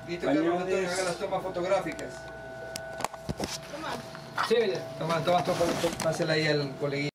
Listo, Carlos Antonio, haga las tomas fotográficas. Toma. Sí, toma, pásela ahí al coleguita.